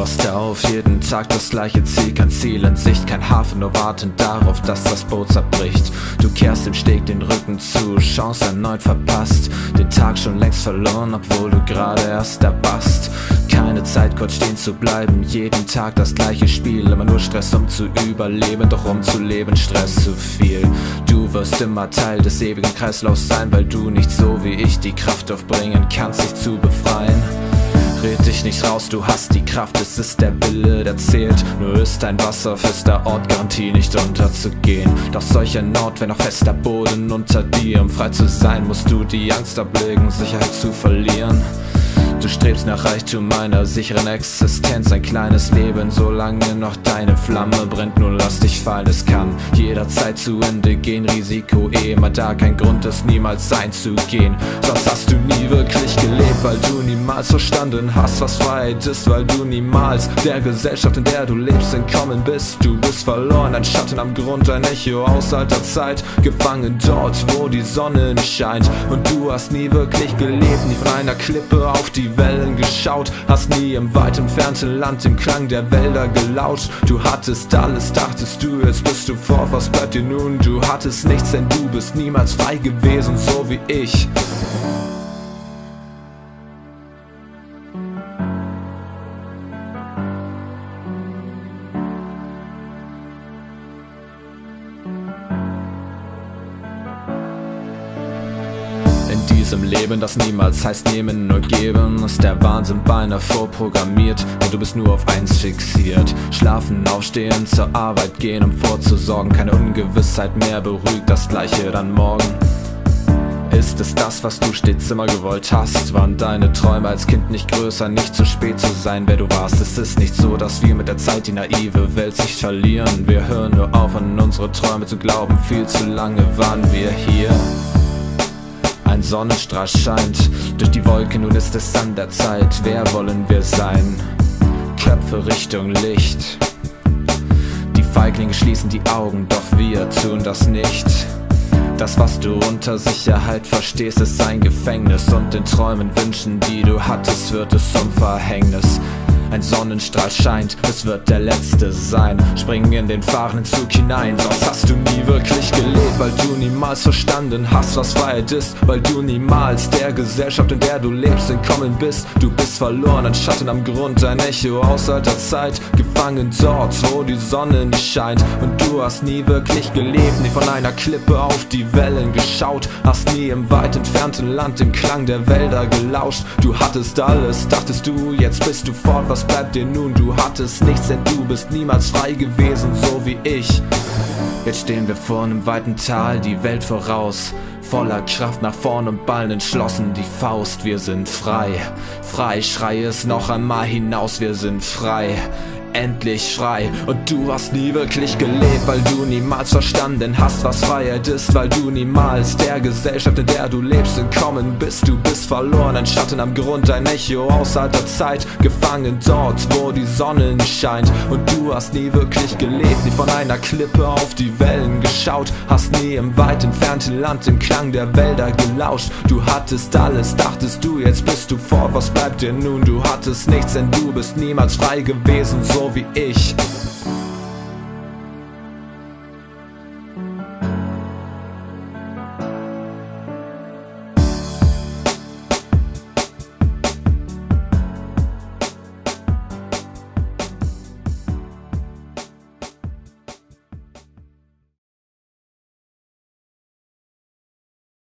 wachst auf, jeden Tag das gleiche Ziel, kein Ziel in Sicht, kein Hafen, nur warten darauf, dass das Boot zerbricht. Du kehrst im Steg den Rücken zu, Chance erneut verpasst, den Tag schon längst verloren, obwohl du gerade erst erwachst. Keine Zeit, kurz stehen zu bleiben, jeden Tag das gleiche Spiel, immer nur Stress, um zu überleben, doch um zu leben, Stress zu viel. Du wirst immer Teil des ewigen Kreislaufs sein, weil du nicht so wie ich die Kraft aufbringen kannst, dich zu befreien. Red dich nicht raus, du hast die Kraft, es ist der Wille, der zählt. Nur ist ein wasserfester Ort, Garantie nicht unterzugehen. Doch solch ein Ort wäre noch fester Boden unter dir. Um frei zu sein, musst du die Angst ablegen, Sicherheit zu verlieren. Du strebst nach Reichtum, einer sicheren Existenz, ein kleines Leben, solange noch deine Flamme brennt. Nur lass dich fallen, es kann jederzeit zu Ende gehen. Risiko immer da, kein Grund, es niemals einzugehen. Sonst hast du nie wirklich gelebt, weil du niemals verstanden hast, was Freiheit ist, weil du niemals der Gesellschaft, in der du lebst, entkommen bist. Du bist verloren, ein Schatten am Grund, ein Echo aus alter Zeit, gefangen dort, wo die Sonne nicht scheint. Und du hast nie wirklich gelebt, nie von einer Klippe auf die Wellen geschaut, hast nie im weit entfernten Land dem Klang der Wälder gelauscht. Du hattest alles, dachtest du, jetzt bist du fort, was bleibt dir nun? Du hattest nichts, denn du bist niemals frei gewesen, so wie ich. In diesem Leben, das niemals heißt nehmen, nur geben, ist der Wahnsinn beinahe vorprogrammiert, und du bist nur auf eins fixiert. Schlafen, aufstehen, zur Arbeit gehen, um vorzusorgen, keine Ungewissheit mehr, beruhigt das Gleiche dann morgen. Ist es das, was du stets immer gewollt hast? Waren deine Träume als Kind nicht größer, nicht zu spät zu sein, wer du warst? Es ist nicht so, dass wir mit der Zeit die naive Welt sich verlieren. Wir hören nur auf, an unsere Träume zu glauben, viel zu lange waren wir hier. Ein Sonnenstrahl scheint durch die Wolken, nun ist es an der Zeit. Wer wollen wir sein? Köpfe Richtung Licht. Die Feiglinge schließen die Augen, doch wir tun das nicht. Das, was du unter Sicherheit verstehst, ist ein Gefängnis. Und den Träumen, Wünschen, die du hattest, wird es zum Verhängnis. Ein Sonnenstrahl scheint, es wird der letzte sein. Spring in den fahrenden Zug hinein, sonst hast du nie wirklich gelebt, weil du niemals verstanden hast, was Freiheit ist, weil du niemals der Gesellschaft, in der du lebst, entkommen bist. Du bist verloren, ein Schatten am Grund, ein Echo aus alter Zeit, gefangen dort, wo die Sonne nicht scheint. Und du hast nie wirklich gelebt, nie von einer Klippe auf die Wellen geschaut, hast nie im weit entfernten Land dem Klang der Wälder gelauscht. Du hattest alles, dachtest du, jetzt bist du fort, was bleibt dir nun? Du hattest nichts, denn du bist niemals frei gewesen, so wie ich. Jetzt stehen wir vor einem weiten Tal, die Welt voraus, voller Kraft nach vorn und ballen entschlossen die Faust. Wir sind frei, frei, schrei es noch einmal hinaus, wir sind frei. Endlich frei, und du hast nie wirklich gelebt, weil du niemals verstanden hast, was Freiheit ist, weil du niemals der Gesellschaft, in der du lebst, entkommen bist. Du bist verloren, ein Schatten am Grund, ein Echo aus alter Zeit, gefangen dort, wo die Sonne nicht scheint. Und du hast nie wirklich gelebt, nie von einer Klippe auf die Wellen geschaut, hast nie im weit entfernten Land dem Klang der Wälder gelauscht. Du hattest alles, dachtest du, jetzt bist du fort, was bleibt dir nun? Du hattest nichts, denn du bist niemals frei gewesen, so wie ich.